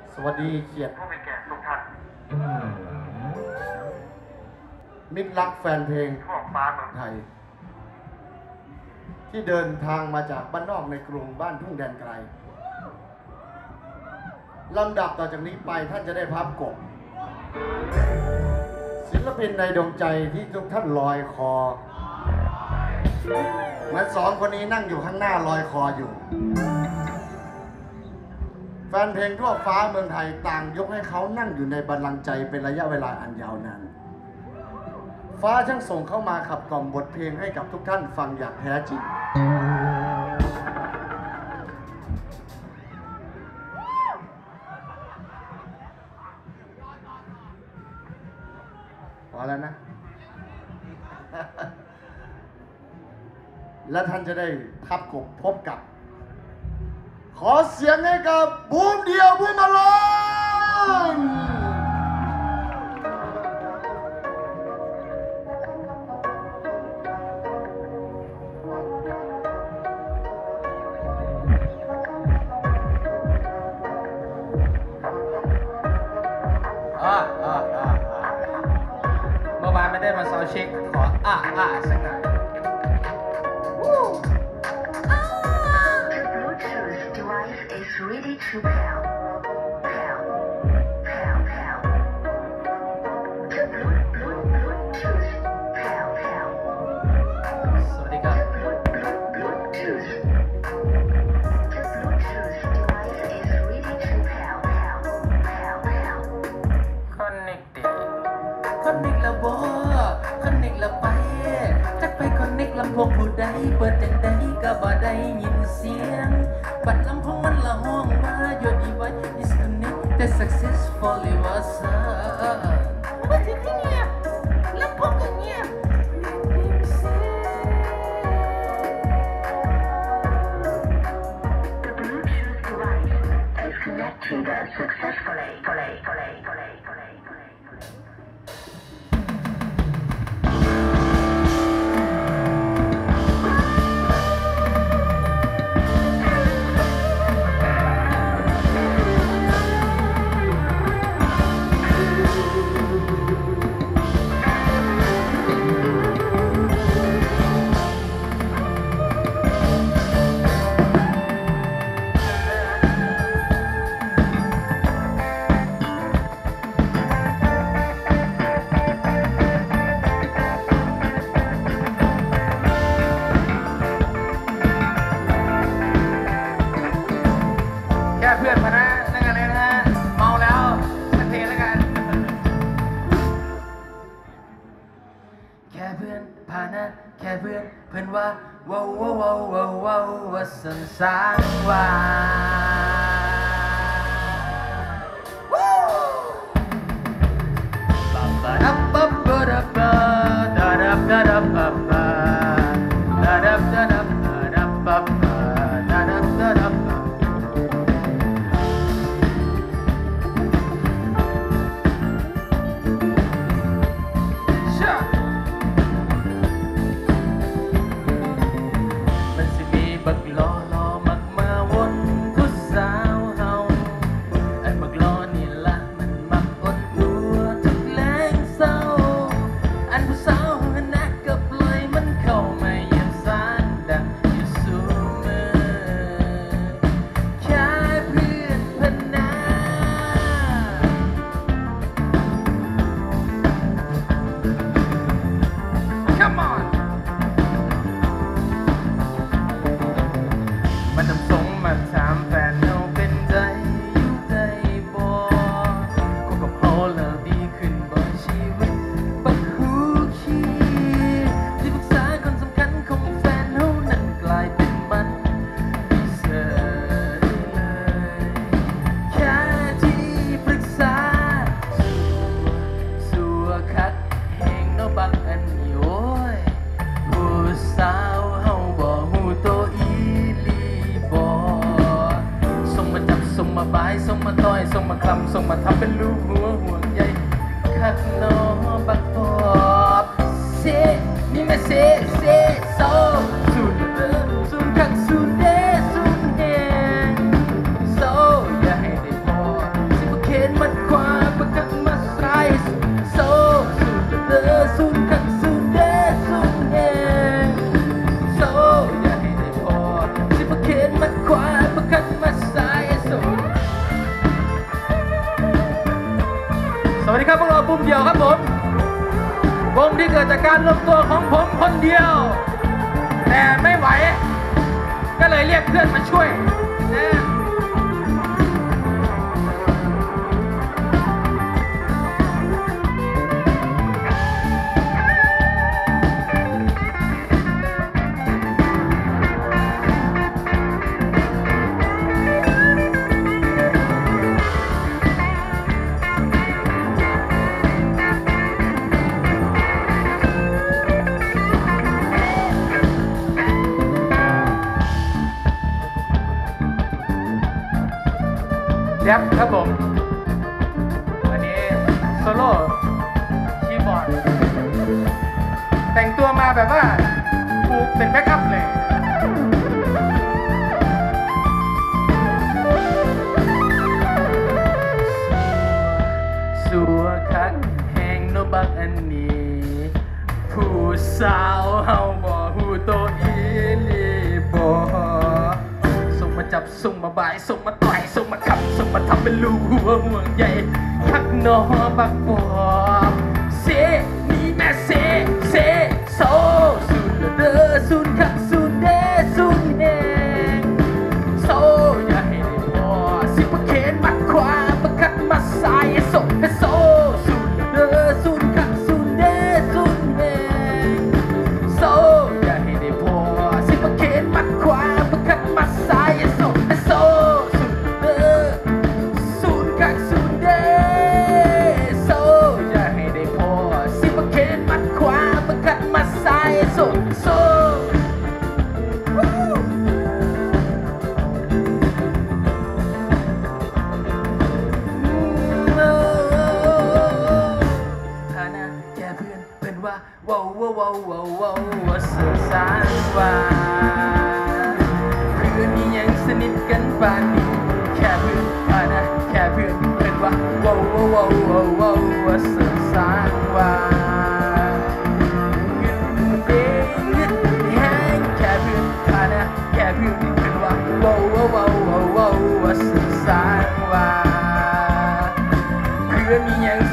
สวัสดีเกียรติผู้มีแก่ทุกท่านมิตรรักแฟนเพลงทั่วฟ้าเมืองไทยที่เดินทางมาจากบ้านนอกในกรุงบ้านทุ่งแดนไกลลำดับต่อจากนี้ไปท่านจะได้พับกบศิลปินในดวงใจที่ทุกท่านลอยคอเหมือนสองคนนี้นั่งอยู่ข้างหน้าลอยคออยู่แฟนเพลงทั่วฟ้าเมืองไทยต่างยกให้เขานั่งอยู่ในบัลลังก์ใจเป็นระยะเวลาอันยาวนานฟ้าช่างส่งเข้ามาขับกล่อมบทเพลงให้กับทุกท่านฟังอย่างแท้จริงพอแล้วนะ และท่านจะได้พับกบพบกับขอเสียงให้กับบูมเดียวบูมมาลอนเมื่อวานไม่ได้มาซาวเช็คขอสักหน่อย Ready to pair. Pair. Pair. Pair. The Bluetooth. Pair. Pair. สวัสดีครับ Bluetooth. The Bluetooth device is ready to pair. Pair. Pair. Pair. Connect ละบ่ Connect ละไปจักไป Connect ลำโพงผู้ใดเปิดจังใดก็บ่ได้ยินเสียงบัดลำโพงมันละห้องมา Your device is connected successfully ว่าซั่นว่าสิเงียบลำโพงก็เงียบ The Bluetooth device is connected successfully. แค่เพื่อนพนะนั่นกันเลยนะฮะเมาแล้วสักเพลงแล้วกันแค่เพื่อนพานะแค่เพื่อนเพื่อนว่าว้าวว้าวว้าวว้าวว้าวว่าสันสางว่าดับดับดับดับดับดับดับดับดับดับดับดับดับดับดับมันสิมีบักล้อล้อมักมาวนผู้สาวเฮาไอ้บักล้อนี่ละมันมักอดตัวทุกแรงเศร้าอันผู้สาวหันหน้าก็ปล่อยมันเข้ามาเยี่ยมสานดังอยู่สูมือแค่เพื่อนพนา Come on มันทำทรงมาถามแฟนเราเป็นใจอยู่ใจบ่ก็กับเขาแล้วดีขึ้นบ่ชีวิตบักฮูคีที่ปรึกษาคนสำคัญของแฟนเรานั้นกลายเป็นมันพิเศษเลยแค่ที่ปรึกษาสัวคักแห่งเนาะบักอันนี้โอ้ยผู้สาวเฮาบ่ฮู้โตอีหลีบ่ส่งมาจับส่งมาบายส่งมาต้อยส่งมาคลำส่งมาทำเป็นลูกหัวห่วงใยคักเนาะบักตอบเซนี่มาเซโซสุดสุดคักสุดเดสุดแฮงโซอย่าให้ได้พอสิครับพวกเราปุ่มเดียวครับผมวงที่เกิดจากการรวมตัวของผมคนเดียว แต่ไม่ไหว ก็เลยเรียกเพื่อนมาช่วยนะแรปครับผมวันนี้โซโล่คีย์บอร์ดแต่งตัวมาแบบว่ากูเป็นแบ็คอัพเลยสัวคักแห่งโนบักอันนี้ผู้สาวเฮาบ่ฮู้โตอีหลีบ่ส่งมาจับส่งมาบ่ายส่งมาต่อยส่งมาขับส่งมาทำเป็นลูกหัวห่วงใหญ่คักนอบักบ่เสนี่แม่เสโซสุดเด้อสุดคักสุดเด้สุดแหงโซอย่าให้ได้พอสิบ่เขนมัดขวาบ่กัดมาซ้ายส่งให้โซสุดเด้อสุดคักสุดเด้สุดแหงโซอย่าให้ได้พอสิบ่เขนมัดขวาบ่กัดมาซ้ายส่งให้โซสุดเด้อสุดคักสุดเด้โซอย่าให้ได้พอสิบ่เขนมัดขวาบ่กัดมาซ้ายส่งโซฐานะแค่เพื่อนเป็นว่าว้าวสื่อสารว่าเพื่อนนี่ยังสนิทกันปานนี้แค่เพื่อนฐานะแค่เพื่อนเป็นว่าว้าวสื่อสารว่าเงินเด้เงินแห้งแค่เพื่อนฐานะแค่เพื่อนเป็นว่าว้าวสื่อสารว่าเพื่อนนี่ยัง